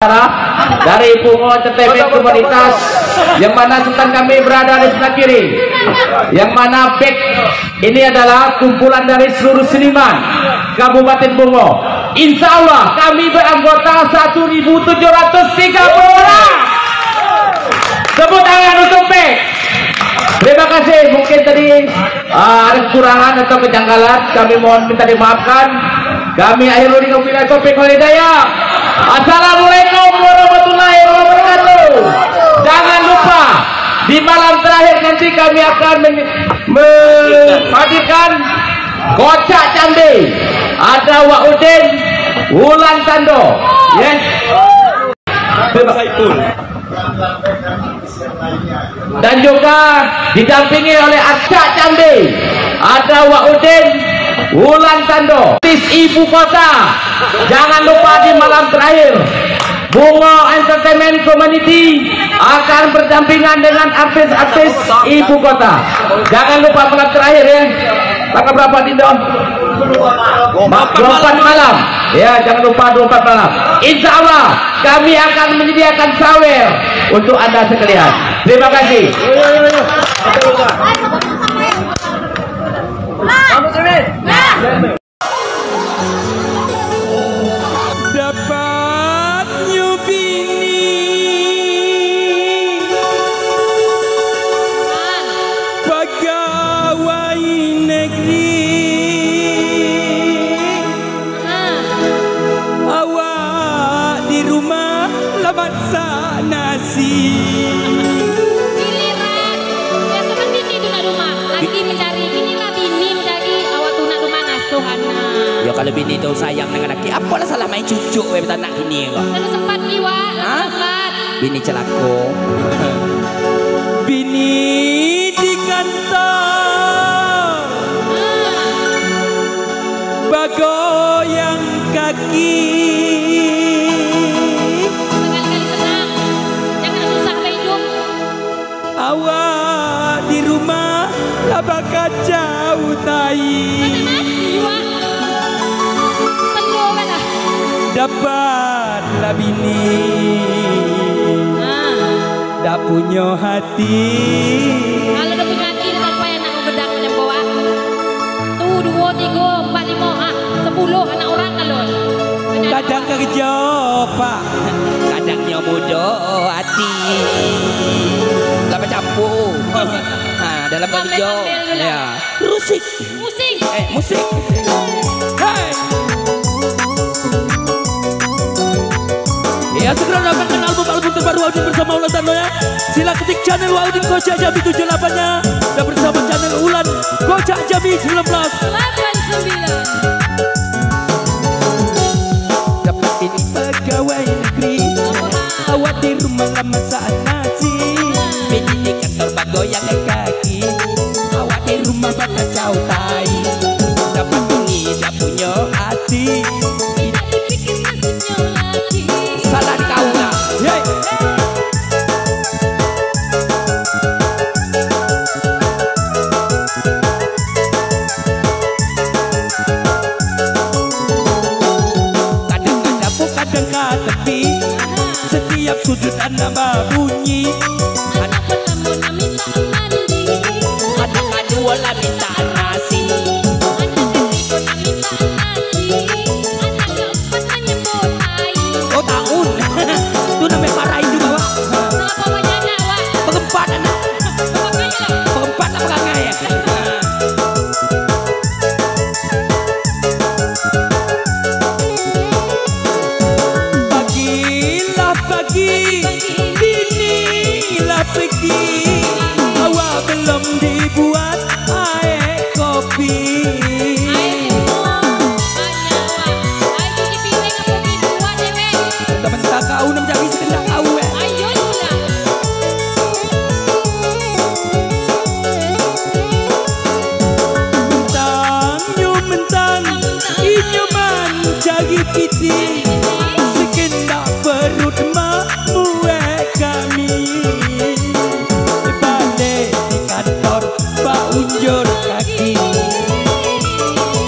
dari Bungo Entertainment Komunitas, yang mana sultan kami berada di sebelah kiri, yang mana back ini adalah kumpulan dari seluruh seniman Kabupaten Bungo. Insya Allah kami beranggota 1.730 orang. Tepuk tangan untuk back. Terima kasih. Mungkin tadi ada kekurangan atau kejanggalan, kami mohon minta dimaafkan. Kami akhirul wabillahi taufiq wal hidayah. Assalamualaikum warahmatullahi wabarakatuh. Jangan lupa di malam terakhir nanti kami akan menghadirkan kocak Jambi. Ada Wa'udin Wulan Tando, yes. Dan juga didampingi oleh Acak Jambi. Ada Wa'udin Wulan Tando, ibu kota. Jangan lupa di malam terakhir Bungo Entertainment Community akan berdampingan dengan artis-artis ibu kota. Jangan lupa malam terakhir ya. Tanggal berapa Dindo? 24 malam. Ya, jangan lupa 24 malam. Insya Allah kami akan menyediakan sawer untuk Anda sekalian. Terima kasih. Dapat nyubini pegawai negeri, awak di rumah lebat nasi. Giliran ya teman bini tuh nak rumah lagi mencari bini lah, bini mencari awak tuh nak rumah ngasuh anak. Ya kalau bini tuh sayang dengan laki, apa lah salah main cucu we tak nak gini kok. Lalu sempat liwa, sempat. Bini celako. Bini di kantor, bagoyang kaki. Sekali-kali senang, jangan susah hidup. Awak di rumah lah bakal jauh tai. Dapatlah bini dah punya hati. Kalau dah punya hati tak payah nak gedang macam bawa. Tu 2, 3, 4, 5, 10 anak orang kalau. Kadang kerja pak, kadangnya muda hati. Lama campur. Dalam kerja ya. Musik. Musik. Hai. Ya, segera dapatkan album terbaru Wa'udin bersama Wulan Tando ya. Sila ketik channel Wa'udin Kocak Jambi 78-nya dan bersama channel Wulan Kocak Jambi 1989. Dapat ini pegawai negeri, awak di rumah lama saat nasi. Bini di kantor bagoyang kaki, awak di rumah bakal jauh tai. Dapat ini dah punya hati. Salah kau lah. Hey. Kadang dapur, kadang kat tepi, setiap sudut anak bunyi. Anak pertama nak minta mandi, anak kedua lah minta nasi, anak ketiga nak minta nasi, anak keempat nak nyebut air. Oh tahun, tu namanya parahin juga wak. Kenapa banyak anak wak? Perempat anak, perempat lah perangai ya. Pagilah pagi, dinilah pergi, awak belum dibuat air kopi. Temen-temen kau nak jadi sekendak kau eh. Mentang, inyo man cari piti, sekendak perut makmu kami. Balik di kantor pak unjur kaki,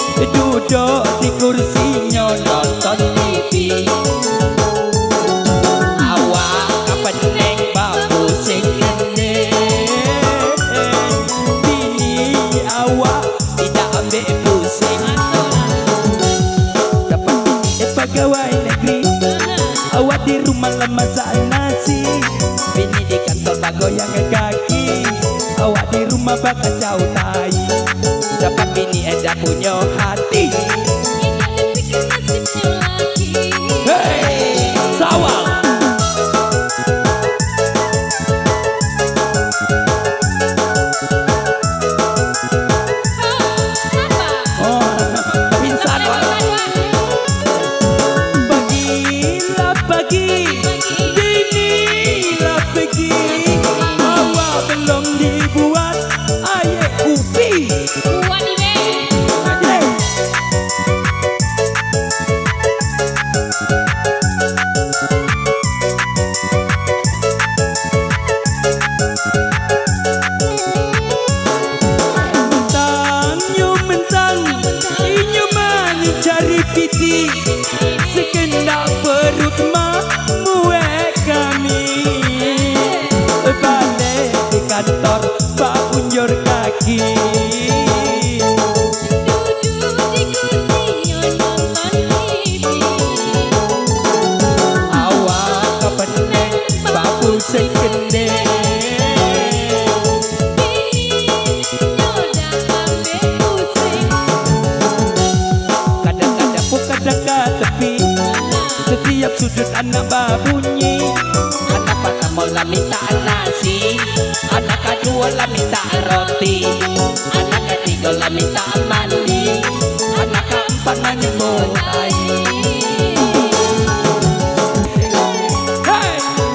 duduk di kursinya nonton TV. malam masak nasi, bini di kantor tak goyang kaki, awak di rumah bakal jauh tai. Dapat bini eda punya hati. Hey, sawang. Sekendak perut mak muek kami, balik di kantor pak unjur kaki. Duduk di kursi nonton TV, awak kepeneng pak pusing kendeng. Setiap sudut anak babunyi, anak pertama lah minta nasi, anak kedua lah minta roti, anak ketiga lah minta mandi, anak keempat menyebut air. Hey!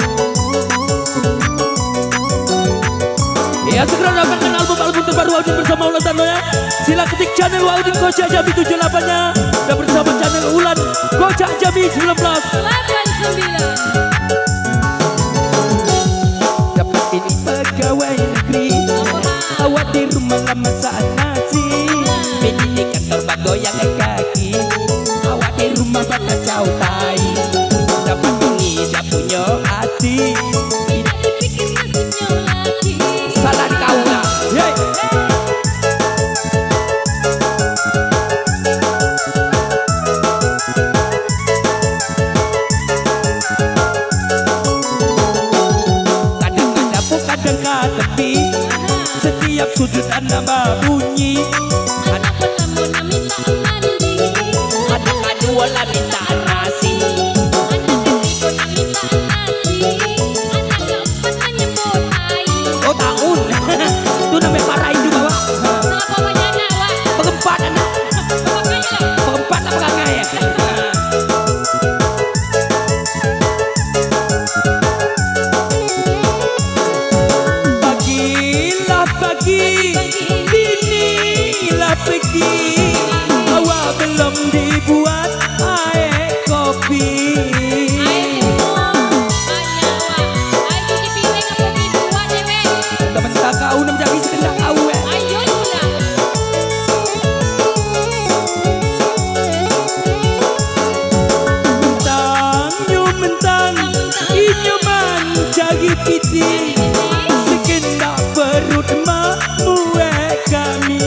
Ya segera dapatkan album terbaru Waudin bersama Ulan Tando ya. Sila ketik channel Waudin Kocak Jambi 78-nya dan bersama channel Ulan Kocak Jambi 1989. Dapat ini pegawai negeri, awak di rumah lama saat nasi, bini di kantor bagoyang kaki, awak di rumah bakal jauh tai. Dapat ini dah punya hati, tidak dipikir nasibnya lagi. Salah kau lah. Hey. Setiap sudut anak babunyi, anak pertama lah minta mandi, anak kedua lah minta nasi, anak ketiga lah minta nasi, anak keempat menyebut air. Oh tahun, itu namanya parahin juga wak. Kenapa banyak anak wak? Pengempat anak. Pengempat lah pengangai ya. Pergi, awak belum dibuat air kopi. Air semua banyak wak. Air cuci piring apa dibuat dewe? Temen-temen kau nak menjadi sekendak kau eh. Ayo pula. Mentang, inyuman cari piti, sekendak perut mak muek kami.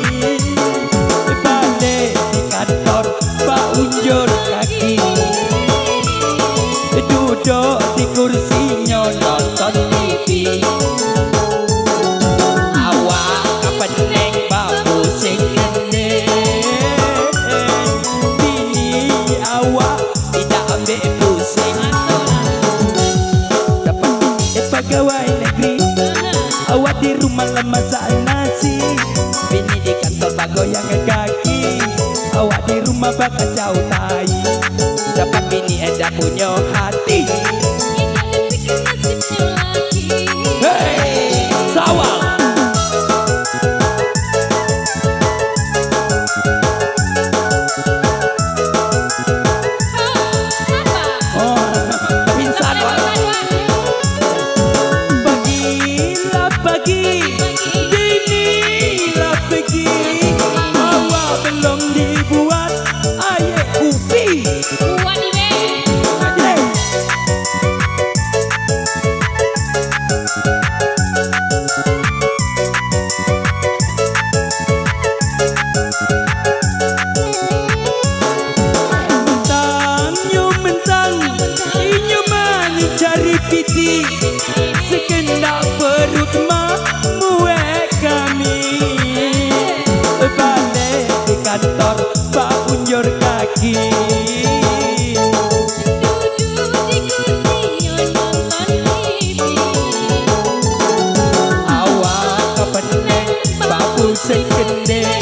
Unjur kaki, duduk di kursinya nonton TV, awak kepeneng babu sing kendeng, bini awak tidak ambil pusing. Dapat pegawai negeri, awak di rumah lama masak nasi, bini di kantor bagoyang kaki, awak di rumah bakal jauh tai. Dapat bini eda punya hati, tidak dipikir nasibnya lagi. Hey, sawang. Pingsan wak. Pagilah pagi, dinilah pergi, awak belum dibuat air ubi. Buat ni weh. Mentang, inyuman sekendak perut muek kami balik di kantor Pak unjur kaki Duduk di kursi nonton TV. awak kepeneng Pak pusing kendeng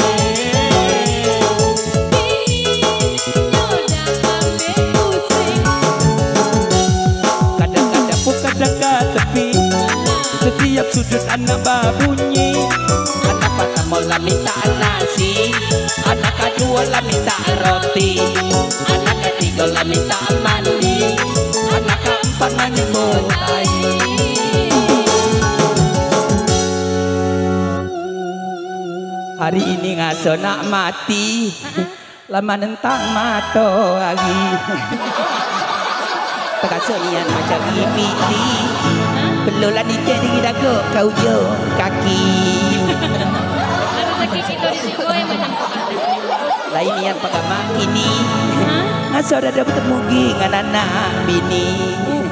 Nyoda ambil pusing. kadang-kadang bukan dekat tepi setiap sudut anak babunyi anak pertama lah minta nasi anak kedua lah minta roti anak ketiga lah minta mandi anak keempat menyebut tai hari ini ngaso nak mati lama nentang mato lagi Terkasonian macam gipiti Belolah di jadi dagu kau jo kaki Harus sakit itu di situ macam lain yang pakai mak ini Hah? ngaso dah bertemu dengan anak bini